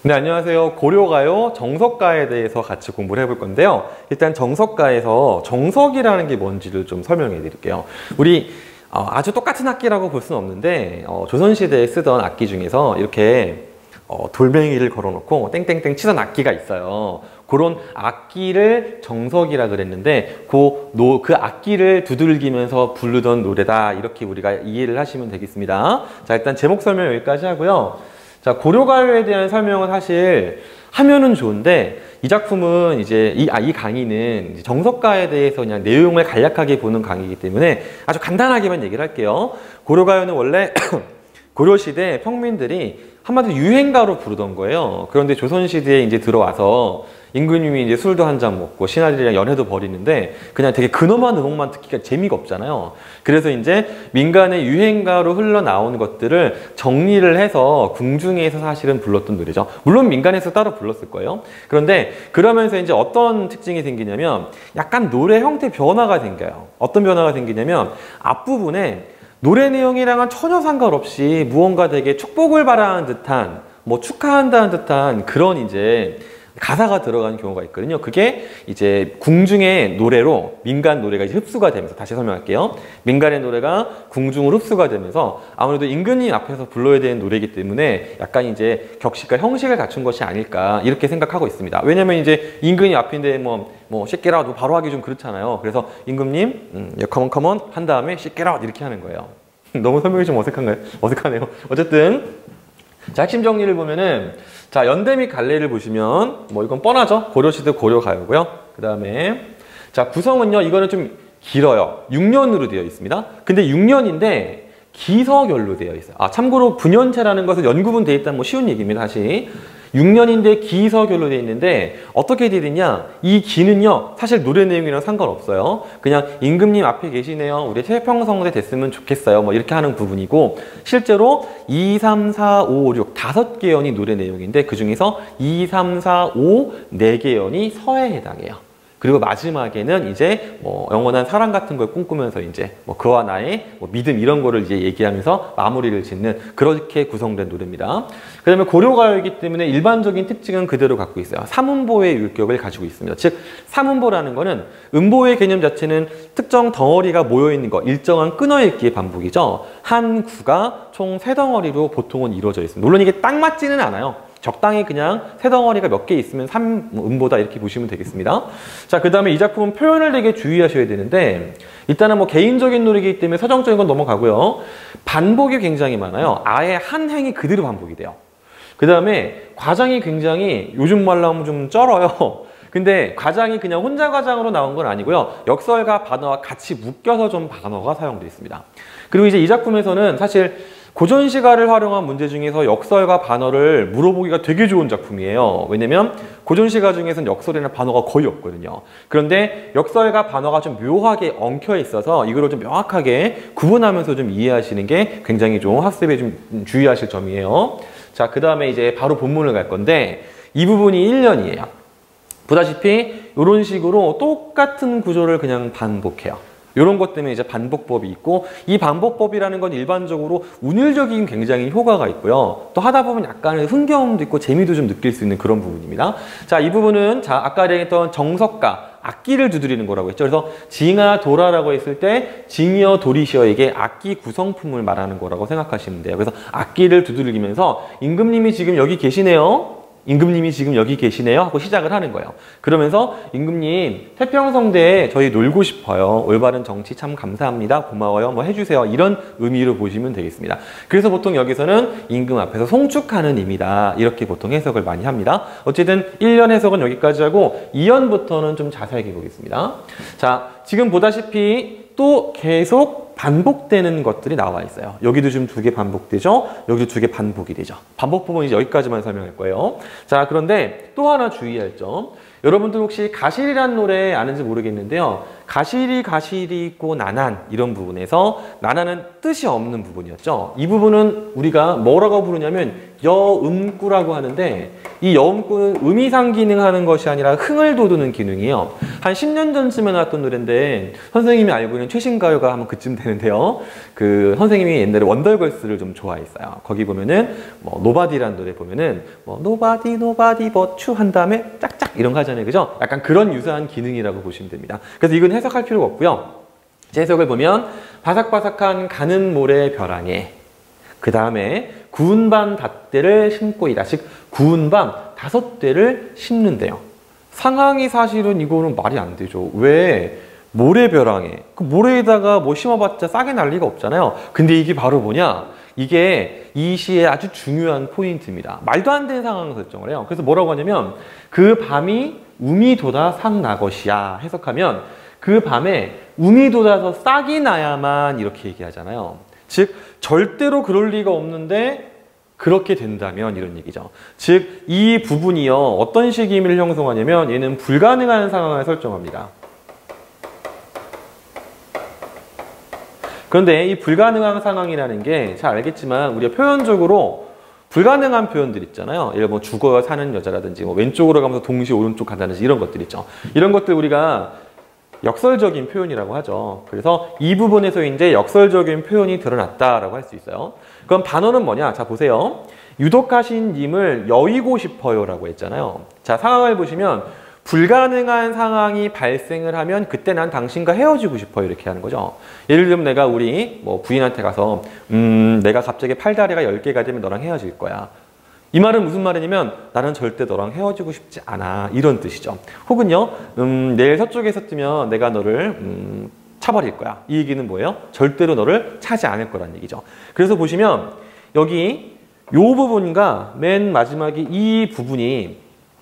네, 안녕하세요. 고려가요 정석가에 대해서 같이 공부를 해볼 건데요. 일단 정석가에서 정석이라는 게 뭔지를 좀 설명해 드릴게요. 우리 아주 똑같은 악기라고 볼 수는 없는데 조선시대에 쓰던 악기 중에서 이렇게 돌멩이를 걸어놓고 땡땡땡 치던 악기가 있어요. 그런 악기를 정석이라 그랬는데 그 악기를 두들기면서 부르던 노래다, 이렇게 우리가 이해를 하시면 되겠습니다. 자, 일단 제목 설명 여기까지 하고요. 자, 고려가요에 대한 설명은 사실 하면은 좋은데, 이 작품은 이제 이 강의는 이제 정석가에 대해서 그냥 내용을 간략하게 보는 강의이기 때문에 아주 간단하게만 얘기를 할게요. 고려가요는 원래 고려시대 평민들이 한마디로 유행가로 부르던 거예요. 그런데 조선시대에 이제 들어와서 임금님이 이제 술도 한 잔 먹고 신하들이랑 연애도 벌이는데 그냥 되게 근엄한 음악만 듣기가 재미가 없잖아요. 그래서 이제 민간의 유행가로 흘러나온 것들을 정리를 해서 궁중에서 사실은 불렀던 노래죠. 물론 민간에서 따로 불렀을 거예요. 그런데 그러면서 이제 어떤 특징이 생기냐면 약간 노래 형태 변화가 생겨요. 어떤 변화가 생기냐면 앞부분에 노래 내용이랑은 전혀 상관없이 무언가 되게 축복을 바라는 듯한, 축하한다는 듯한 그런 이제 가사가 들어가는 경우가 있거든요. 그게 이제 궁중의 노래로 민간 노래가 이제 흡수가 되면서, 다시 설명할게요. 민간의 노래가 궁중으로 흡수가 되면서 아무래도 임금님 앞에서 불러야 되는 노래이기 때문에 약간 이제 격식과 형식을 갖춘 것이 아닐까, 이렇게 생각하고 있습니다. 왜냐면 이제 임금님 앞인데 씻게라 바로 하기 좀 그렇잖아요. 그래서 임금님 컴온 한 다음에 씻게라 이렇게 하는 거예요. 너무 설명이 좀 어색한가요? 어색하네요. 어쨌든 자, 핵심 정리를 보면은, 자, 연대 및 갈래를 보시면 이건 뻔하죠. 고려시대 고려가요고요. 그 다음에 자, 구성은요, 이거는 좀 길어요. 6년으로 되어 있습니다. 근데 6년인데 기서결로 되어 있어요. 참고로 분연체라는 것은 연구분 되어 있다는 쉬운 얘기입니다. 다시 6년인데 기서결로 되어 있는데 어떻게 되어 있냐, 이 기는요 사실 노래 내용이랑 상관없어요. 그냥 임금님 앞에 계시네요, 우리 태평성대 됐으면 좋겠어요, 이렇게 하는 부분이고, 실제로 2, 3, 4, 5, 6 5개 연이 노래 내용인데 그 중에서 2, 3, 4, 5 4개 연이 서에 해당해요. 그리고 마지막에는 이제 영원한 사랑 같은 걸 꿈꾸면서 이제 그와 나의 믿음, 이런 거를 이제 얘기하면서 마무리를 짓는, 그렇게 구성된 노래입니다. 그 다음에 고려가요이기 때문에 일반적인 특징은 그대로 갖고 있어요. 삼음보의 율격을 가지고 있습니다. 즉, 삼음보라는 거는 음보의 개념 자체는 특정 덩어리가 모여있는 거, 일정한 끊어읽기의 반복이죠. 한 구가 총 3덩어리로 보통은 이루어져 있습니다. 물론 이게 딱 맞지는 않아요. 적당히 그냥 3덩어리가 몇 개 있으면 3음보다, 이렇게 보시면 되겠습니다. 자, 그 다음에 이 작품은 표현을 되게 주의하셔야 되는데, 일단은 개인적인 노래이기 때문에 서정적인 건 넘어가고요. 반복이 굉장히 많아요. 아예 한 행이 그대로 반복이 돼요. 그 다음에 과장이 굉장히, 요즘 말로 하면 좀 쩔어요. 근데 과장이 그냥 혼자 과장으로 나온 건 아니고요. 역설과 반어와 같이 묶여서 좀 반어가 사용되어 있습니다. 그리고 이제 이 작품에서는 사실 고전시가를 활용한 문제 중에서 역설과 반어를 물어보기가 되게 좋은 작품이에요. 왜냐면 고전시가 중에서는 역설이나 반어가 거의 없거든요. 그런데 역설과 반어가 좀 묘하게 엉켜 있어서 이거를 좀 명확하게 구분하면서 좀 이해하시는 게 굉장히 좀 학습에 좀 주의하실 점이에요. 자, 그 다음에 이제 바로 본문을 갈 건데, 이 부분이 1년이에요. 보다시피 이런 식으로 똑같은 구조를 그냥 반복해요. 이런 것 때문에 이제 반복법이 있고, 이 반복법이라는 건 일반적으로 운율적인 굉장히 효과가 있고요. 또 하다 보면 약간의 흥겨움도 있고 재미도 좀 느낄 수 있는 그런 부분입니다. 자, 이 부분은 아까 얘기했던 정석가, 악기를 두드리는 거라고 했죠. 그래서 징하 도라라고 했을 때 징여 도리시어에게 악기 구성품을 말하는 거라고 생각하시면 돼요. 그래서 악기를 두들기면서 임금님이 지금 여기 계시네요, 임금님이 지금 여기 계시네요 하고 시작을 하는 거예요. 그러면서 임금님, 태평성대에 저희 놀고 싶어요, 올바른 정치 참 감사합니다, 고마워요, 해주세요, 이런 의미로 보시면 되겠습니다. 그래서 보통 여기서는 임금 앞에서 송축하는 의미다, 이렇게 보통 해석을 많이 합니다. 어쨌든 1년 해석은 여기까지 하고 2년부터는 좀 자세하게 보겠습니다. 자, 지금 보다시피 또 계속 반복되는 것들이 나와 있어요. 여기도 지금 2개 반복되죠? 여기도 2개 반복이 되죠. 반복법은 이제 여기까지만 설명할 거예요. 자, 그런데 또 하나 주의할 점. 여러분들 혹시 가실이라는 노래 아는지 모르겠는데요. 가실이 있고 나난, 이런 부분에서 나난은 뜻이 없는 부분이었죠. 이 부분은 우리가 뭐라고 부르냐면 여음구라고 하는데, 이 여음꾼은 음이상 기능하는 것이 아니라 흥을 돋우는 기능이에요. 한 10년 전쯤에 나왔던 노래인데 선생님이 알고 있는 최신 가요가 한번 그쯤 되는데요. 그 선생님이 옛날에 원더걸스를 좀 좋아했어요. 거기 보면은 뭐 노바디라는 노래 보면은 뭐 노바디 노바디 버추 한 다음에 짝짝 이런 거 하잖아요. 그죠? 약간 그런 유사한 기능이라고 보시면 됩니다. 그래서 이건 해석할 필요가 없고요. 제 해석을 보면 바삭바삭한 가는 모래 벼랑에 그 다음에 구운 밤 5대를 심고 있다. 즉 구운 밤 5대를 심는데요. 상황이 사실은 이거는 말이 안 되죠. 왜 모래벼랑에 그 모래에다가 뭐 심어봤자 싹이 날 리가 없잖아요. 근데 이게 바로 뭐냐? 이게 이 시의 아주 중요한 포인트입니다. 말도 안 되는 상황 설정을 해요. 그래서 뭐라고 하냐면 그 밤이 um이 돋아 싹 나것이야 해석하면 그 밤에 um이 돋아서 싹이 나야만 이렇게 얘기하잖아요. 즉 절대로 그럴 리가 없는데 그렇게 된다면 이런 얘기죠. 즉 이 부분이요 어떤 식의 의미를 형성하냐면 얘는 불가능한 상황을 설정합니다. 그런데 이 불가능한 상황이라는 게 잘 알겠지만 우리가 표현적으로 불가능한 표현들 있잖아요. 예를 들어 뭐 죽어 사는 여자라든지 뭐 왼쪽으로 가면서 동시에 오른쪽 간다든지 이런 것들 있죠. 이런 것들 우리가 역설적인 표현이라고 하죠. 그래서 이 부분에서 이제 역설적인 표현이 드러났다라고 할 수 있어요. 그럼 반어는 뭐냐? 자, 보세요. 유독하신 님을 여의고 싶어요라고 했잖아요. 자, 상황을 보시면 불가능한 상황이 발생을 하면 그때 난 당신과 헤어지고 싶어요 이렇게 하는 거죠. 예를 들면 내가 우리 뭐 부인한테 가서 내가 갑자기 팔다리가 10개가 되면 너랑 헤어질 거야. 이 말은 무슨 말이냐면 나는 절대 너랑 헤어지고 싶지 않아 이런 뜻이죠. 혹은요 내일 서쪽에서 뜨면 내가 너를 차버릴 거야. 이 얘기는 뭐예요? 절대로 너를 차지 않을 거란 얘기죠. 그래서 보시면 여기 이 부분과 맨 마지막에 이 부분이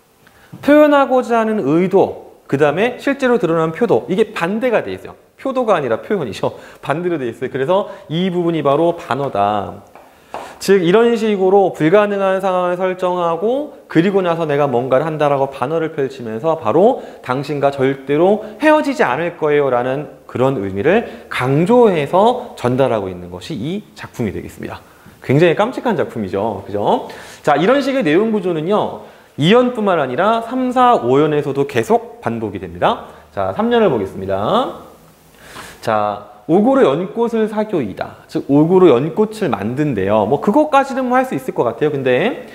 표현하고자 하는 의도 그 다음에 실제로 드러난 표도 이게 반대가 돼 있어요. 표도가 아니라 표현이죠. 반대로 돼 있어요. 그래서 이 부분이 바로 반어다. 즉 이런 식으로 불가능한 상황을 설정하고 그리고 나서 내가 뭔가를 한다라고 반어를 펼치면서 바로 당신과 절대로 헤어지지 않을 거예요 라는 그런 의미를 강조해서 전달하고 있는 것이 이 작품이 되겠습니다. 굉장히 깜찍한 작품이죠. 그죠? 자, 이런 식의 내용 구조는요 2연뿐만 아니라 3, 4, 5연에서도 계속 반복이 됩니다. 자, 3년을 보겠습니다. 자, 오고로 연꽃을 사교이다. 즉 오고로 연꽃을 만든대요. 뭐 그것까지는 뭐 할 수 있을 것 같아요. 근데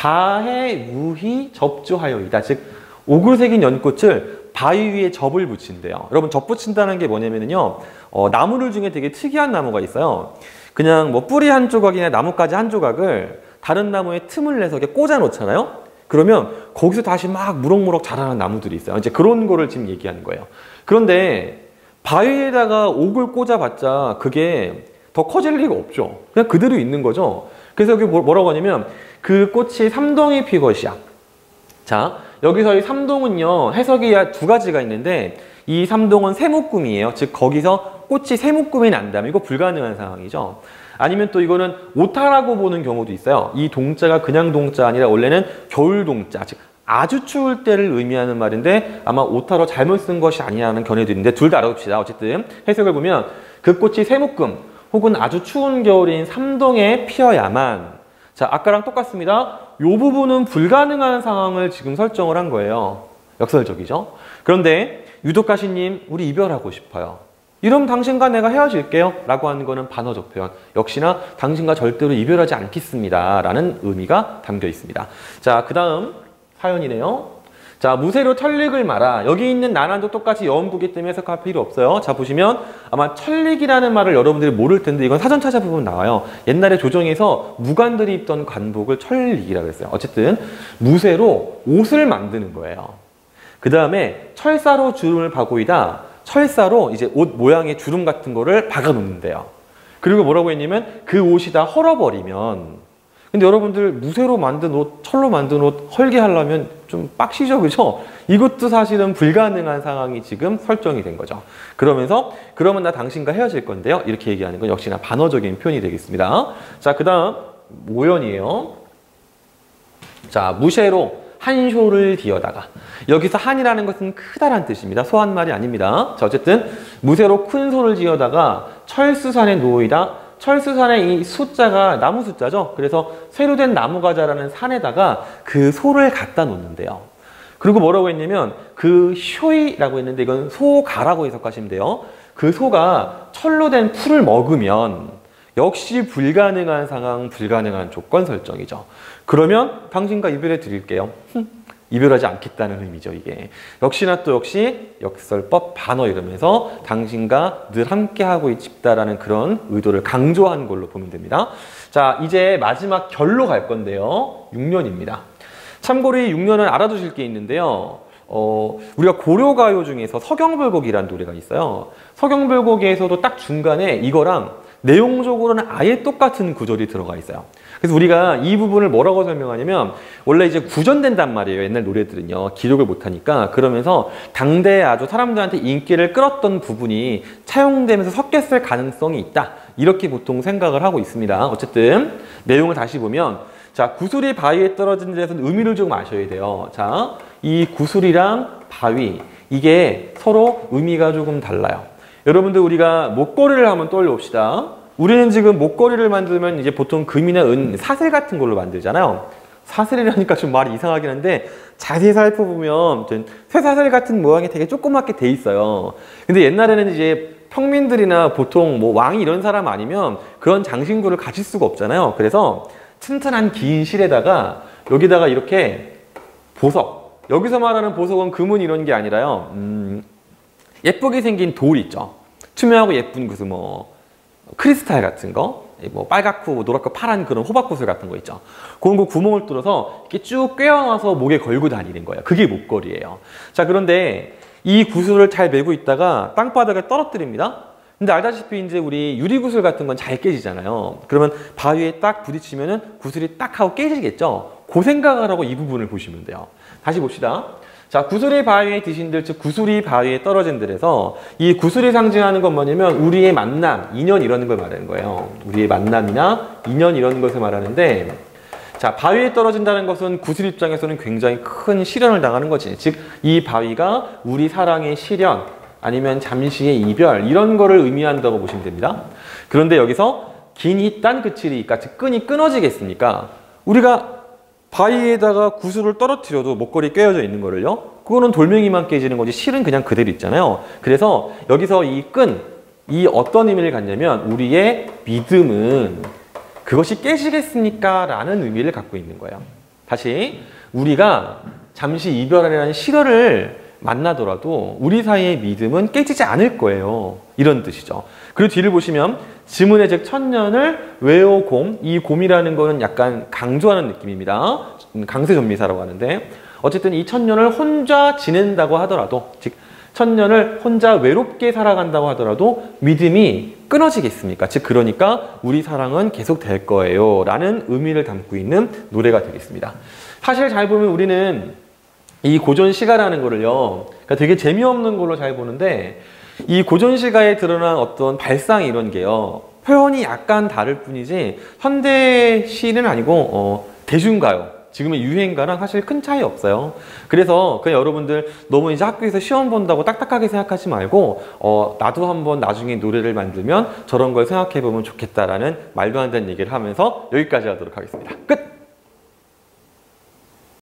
바해 무희 접주하여이다. 즉 오고로 새긴 연꽃을 바위 위에 접을 붙인대요. 여러분 접 붙인다는 게 뭐냐면요. 나무들 중에 되게 특이한 나무가 있어요. 그냥 뭐 뿌리 한 조각이나 나뭇가지 한 조각을 다른 나무에 틈을 내서 이렇게 꽂아 놓잖아요. 그러면 거기서 다시 막 무럭무럭 자라는 나무들이 있어요. 이제 그런 거를 지금 얘기하는 거예요. 그런데 바위에다가 옥을 꽂아봤자 그게 더 커질 리가 없죠. 그냥 그대로 있는 거죠. 그래서 여기 뭐라고 하냐면 그 꽃이 삼동이 피것이야. 자, 여기서 이 삼동은요 해석이 두 가지가 있는데 이 삼동은 세묶음이에요. 즉 거기서 꽃이 세묶음이 난다면 이거 불가능한 상황이죠. 아니면 또 이거는 오타라고 보는 경우도 있어요. 이 동자가 그냥 동자 아니라 원래는 겨울 동자, 즉 아주 추울 때를 의미하는 말인데 아마 오타로 잘못 쓴 것이 아니냐는 견해도 있는데 둘 다 알아둡시다. 어쨌든 해석을 보면 그 꽃이 세묶음 혹은 아주 추운 겨울인 삼동에 피어야만. 자, 아까랑 똑같습니다. 이 부분은 불가능한 상황을 지금 설정을 한 거예요. 역설적이죠. 그런데 유독가시님 우리 이별하고 싶어요. 이러면 당신과 내가 헤어질게요 라고 하는 거는 반어적 표현. 역시나 당신과 절대로 이별하지 않겠습니다 라는 의미가 담겨 있습니다. 자, 그 다음 사연이네요. 자, 무쇠로 천릭을 말아. 여기 있는 난한도 똑같이 여음구기 때문에 해석할 필요 없어요. 자, 보시면 아마 천릭이라는 말을 여러분들이 모를 텐데 이건 사전 찾아보면 나와요. 옛날에 조정에서 무관들이 입던 관복을 천릭이라고 했어요. 어쨌든 무쇠로 옷을 만드는 거예요. 그 다음에 철사로 주름을 박고이다. 철사로 이제 옷 모양의 주름 같은 거를 박아 놓는데요. 그리고 뭐라고 했냐면 그 옷이 다 헐어버리면, 근데 여러분들 무쇠로 만든 옷, 철로 만든 옷 헐게 하려면 좀 빡시죠, 그죠? 이것도 사실은 불가능한 상황이 지금 설정이 된 거죠. 그러면서 그러면 나 당신과 헤어질 건데요. 이렇게 얘기하는 건 역시나 반어적인 표현이 되겠습니다. 자, 그 다음 모연이에요. 자, 무쇠로 한쇼를 뒤어다가. 여기서 한이라는 것은 크다란 뜻입니다. 소한 말이 아닙니다. 자, 어쨌든 무쇠로 큰 소를 지어다가 철수산에 놓이다. 철수산의 이 숫자가 나무 숫자죠. 그래서 쇠로 된 나무가 자라는 산에다가 그 소를 갖다 놓는데요. 그리고 뭐라고 했냐면 그 쇼이라고 했는데 이건 소가라고 해석하시면 돼요. 그 소가 철로 된 풀을 먹으면 역시 불가능한 상황, 불가능한 조건 설정이죠. 그러면 당신과 이별해 드릴게요. 이별하지 않겠다는 의미죠, 이게. 역시나 또 역시 역설법 반어 이러면서 당신과 늘 함께하고 싶다라는 그런 의도를 강조한 걸로 보면 됩니다. 자, 이제 마지막 결로 갈 건데요. 6년입니다. 참고로 이 6년은 알아두실 게 있는데요. 우리가 고려가요 중에서 서경불곡이라는 노래가 있어요. 서경불곡에서도 딱 중간에 이거랑 내용적으로는 아예 똑같은 구절이 들어가 있어요. 그래서 우리가 이 부분을 뭐라고 설명하냐면 원래 이제 구전된단 말이에요. 옛날 노래들은요. 기록을 못하니까. 그러면서 당대에 아주 사람들한테 인기를 끌었던 부분이 차용되면서 섞였을 가능성이 있다. 이렇게 보통 생각을 하고 있습니다. 어쨌든 내용을 다시 보면 자, 구슬이 바위에 떨어진 데에서는 의미를 좀 아셔야 돼요. 자, 이 구슬이랑 바위 이게 서로 의미가 조금 달라요. 여러분들 우리가 목걸이를 한번 떠올려 봅시다. 우리는 지금 목걸이를 만들면 이제 보통 금이나 은, 사슬 같은 걸로 만들잖아요. 사슬이라니까 좀 말이 이상하긴 한데 자세히 살펴보면 쇠사슬 같은 모양이 되게 조그맣게 돼 있어요. 근데 옛날에는 이제 평민들이나 보통 뭐 왕이 이런 사람 아니면 그런 장신구를 가질 수가 없잖아요. 그래서 튼튼한 긴 실에다가 여기다가 이렇게 보석, 여기서 말하는 보석은 금은 이런 게 아니라요. 예쁘게 생긴 돌 있죠. 투명하고 예쁜 무슨 뭐 크리스탈 같은 거, 뭐 빨갛고 노랗고 파란 그런 호박구슬 같은 거 있죠. 그런 거 구멍을 뚫어서 이렇게 쭉 꿰어놔서 목에 걸고 다니는 거예요. 그게 목걸이에요. 자, 그런데 이 구슬을 잘 메고 있다가 땅바닥에 떨어뜨립니다. 근데 알다시피 이제 우리 유리구슬 같은 건 잘 깨지잖아요. 그러면 바위에 딱 부딪히면은 구슬이 딱 하고 깨지겠죠. 그 생각을 하고 이 부분을 보시면 돼요. 다시 봅시다. 자, 구슬이 바위에 드신들, 즉 구슬이 바위에 떨어진들에서 이 구슬이 상징하는 건 뭐냐면 우리의 만남, 인연 이런 걸 말하는 거예요. 우리의 만남이나 인연 이런 것을 말하는데 자, 바위에 떨어진다는 것은 구슬 입장에서는 굉장히 큰 시련을 당하는 거지. 즉, 이 바위가 우리 사랑의 시련 아니면 잠시의 이별 이런 거를 의미한다고 보시면 됩니다. 그런데 여기서 긴이 딴 그치리니까 즉 끈이 끊어지겠습니까? 우리가 바위에다가 구슬을 떨어뜨려도 목걸이 꿰어져 있는 거를요. 그거는 돌멩이만 깨지는 거지 실은 그냥 그대로 있잖아요. 그래서 여기서 이 끈, 이 어떤 의미를 갖냐면 우리의 믿음은 그것이 깨지겠습니까? 라는 의미를 갖고 있는 거예요. 다시 우리가 잠시 이별하려는 시련을 만나더라도 우리 사이의 믿음은 깨지지 않을 거예요. 이런 뜻이죠. 그리고 뒤를 보시면 지문의 즉 천년을 외워곰, 이 곰이라는 거는 약간 강조하는 느낌입니다. 강세존미사라고 하는데 어쨌든 이 천년을 혼자 지낸다고 하더라도 즉 천년을 혼자 외롭게 살아간다고 하더라도 믿음이 끊어지겠습니까? 즉 그러니까 우리 사랑은 계속 될 거예요 라는 의미를 담고 있는 노래가 되겠습니다. 사실 잘 보면 우리는 이 고전시가라는 거를요, 그러니까 되게 재미없는 걸로 잘 보는데 이 고전시가에 드러난 어떤 발상 이런 게요, 표현이 약간 다를 뿐이지 현대시는 아니고 대중가요, 지금의 유행가랑 사실 큰 차이 없어요. 그래서 그냥 여러분들 너무 이제 학교에서 시험 본다고 딱딱하게 생각하지 말고 나도 한번 나중에 노래를 만들면 저런 걸 생각해 보면 좋겠다라는 말도 안 되는 얘기를 하면서 여기까지 하도록 하겠습니다. 끝!